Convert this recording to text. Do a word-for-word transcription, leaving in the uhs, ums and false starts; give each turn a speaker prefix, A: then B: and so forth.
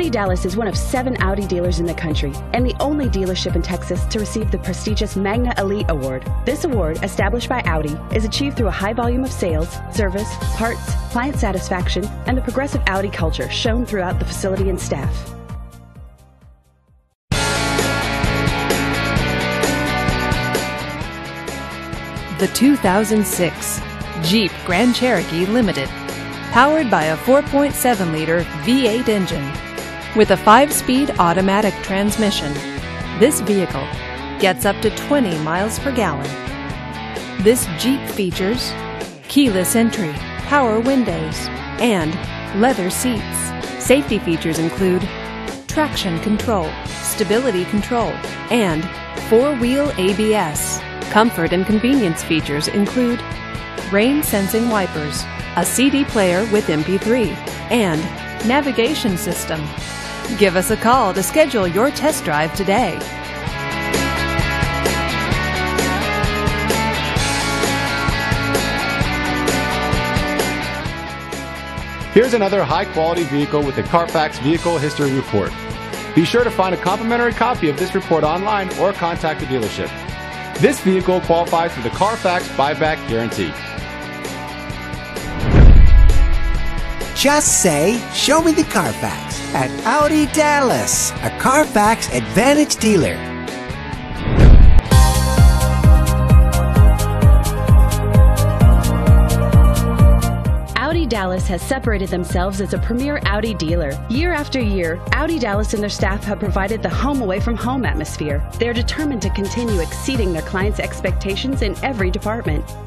A: Audi Dallas is one of seven Audi dealers in the country and the only dealership in Texas to receive the prestigious Magna Elite Award. This award, established by Audi, is achieved through a high volume of sales, service, parts, client satisfaction, and the progressive Audi culture shown throughout the facility and staff.
B: The two thousand six Jeep Grand Cherokee Limited, powered by a four point seven liter V eight engine with a five-speed automatic transmission. This vehicle gets up to twenty miles per gallon. This Jeep features keyless entry, power windows, and leather seats. Safety features include traction control, stability control, and four-wheel A B S. Comfort and convenience features include rain-sensing wipers, a C D player with M P three, and navigation system. Give us a call to schedule your test drive today.
C: Here's another high-quality vehicle with a Carfax Vehicle History Report. Be sure to find a complimentary copy of this report online or contact the dealership. This vehicle qualifies for the Carfax Buyback Guarantee.
D: Just say, "Show me the Carfax" at Audi Dallas, a Carfax Advantage dealer.
A: Audi Dallas has separated themselves as a premier Audi dealer. Year after year, Audi Dallas and their staff have provided the home away from home atmosphere. They're determined to continue exceeding their clients' expectations in every department.